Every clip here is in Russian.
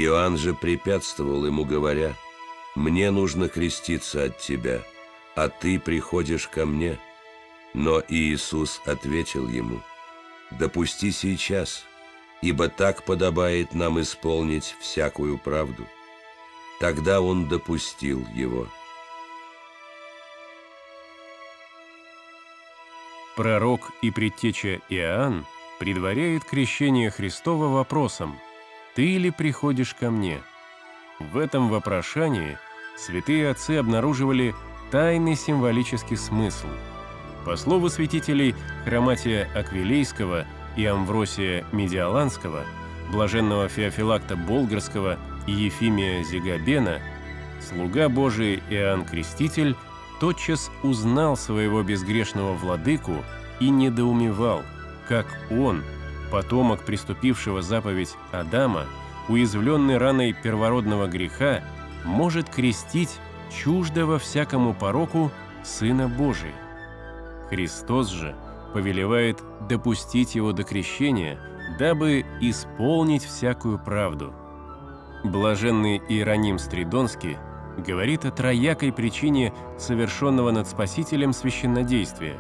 Иоанн же препятствовал ему, говоря: «Мне нужно креститься от тебя, а ты приходишь ко мне». Но Иисус ответил ему: «Допусти сейчас, ибо так подобает нам исполнить всякую правду». Тогда он допустил его. Пророк и предтеча Иоанн предваряет крещение Христова вопросом: «Ты ли приходишь ко мне?» В этом вопрошании святые отцы обнаруживали тайный символический смысл. По слову святителей Хроматия Аквилейского и Амвросия Медиаланского, блаженного Феофилакта Болгарского и Ефимия Зигабена, слуга Божий Иоанн Креститель тотчас узнал своего безгрешного владыку и недоумевал, как он, потомок приступившего заповедь Адама, уязвленный раной первородного греха, может крестить чуждого всякому пороку Сына Божия. Христос же повелевает допустить его до крещения, дабы исполнить всякую правду. Блаженный Иероним Стридонский говорит о троякой причине совершенного над Спасителем священнодействия.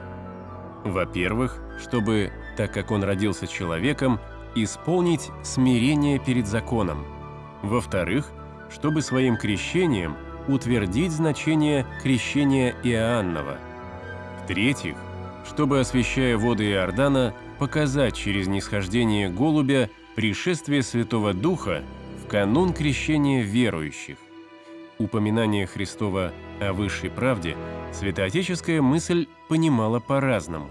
Во-первых, чтобы, так как он родился человеком, исполнить смирение перед законом. Во-вторых, чтобы своим крещением утвердить значение крещения Иоаннова. В-третьих, чтобы, освящая воды Иордана, показать через нисхождение голубя пришествие Святого Духа в канун крещения верующих. Упоминание Христова о высшей правде святоотеческая мысль понимала по-разному.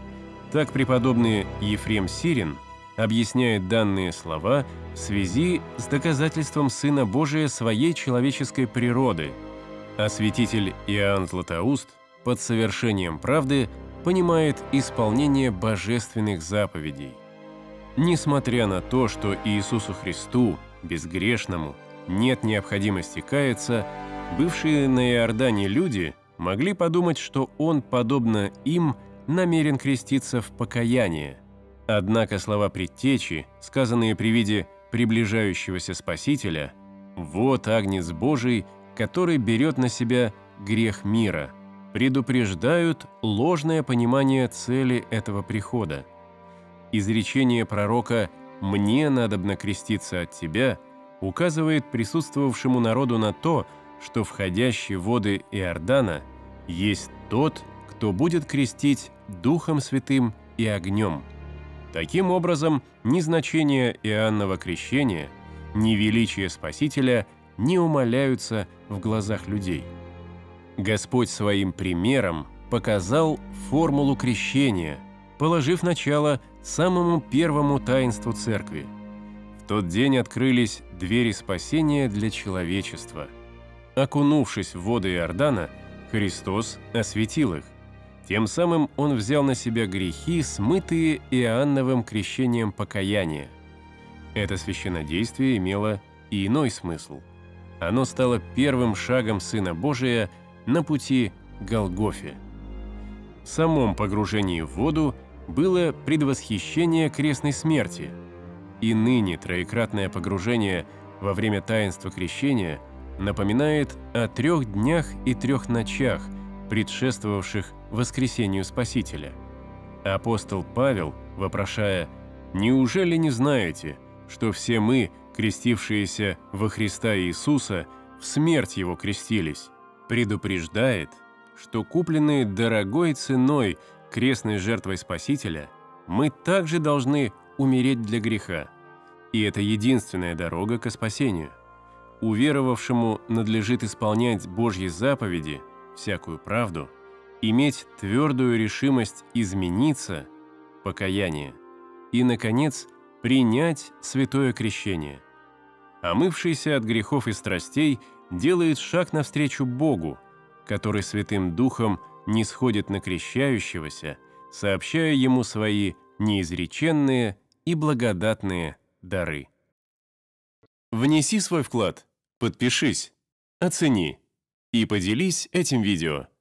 Так преподобный Ефрем Сирин объясняет данные слова в связи с доказательством Сына Божия своей человеческой природы, а святитель Иоанн Златоуст под совершением правды понимает исполнение божественных заповедей. Несмотря на то, что Иисусу Христу, безгрешному, нет необходимости каяться, бывшие на Иордане люди могли подумать, что Он, подобно им, намерен креститься в покаяние. Однако слова предтечи, сказанные при виде приближающегося Спасителя: «Вот Агнец Божий, который берет на себя грех мира», предупреждают ложное понимание цели этого прихода. Изречение пророка «Мне надобно креститься от тебя» указывает присутствовавшему народу на то, что входящий в воды Иордана есть тот, кто будет крестить Духом Святым и огнем. Таким образом, ни значение Иоаннова крещения, ни величие Спасителя не умаляются в глазах людей. Господь своим примером показал формулу крещения, положив начало самому первому таинству Церкви. В тот день открылись двери спасения для человечества. Окунувшись в воды Иордана, Христос осветил их. Тем самым Он взял на себя грехи, смытые Иоанновым крещением покаяния. Это священнодействие имело и иной смысл. Оно стало первым шагом Сына Божия на пути к Голгофе. В самом погружении в воду было предвосхищение крестной смерти, и ныне троекратное погружение во время таинства крещения напоминает о 3 днях и 3 ночах, предшествовавших воскресению Спасителя. Апостол Павел, вопрошая: «Неужели не знаете, что все мы, крестившиеся во Христа Иисуса, в смерть Его крестились?» предупреждает, что купленные дорогой ценой крестной жертвой Спасителя, мы также должны умереть для греха, и это единственная дорога ко спасению. Уверовавшему надлежит исполнять Божьи заповеди, всякую правду, иметь твердую решимость измениться, покаяние, и, наконец, принять святое крещение. Омывшийся от грехов и страстей делает шаг навстречу Богу, который Святым Духом нисходит на крещающегося, сообщая ему свои неизреченные и благодатные дары. Внеси свой вклад, подпишись, оцени и поделись этим видео.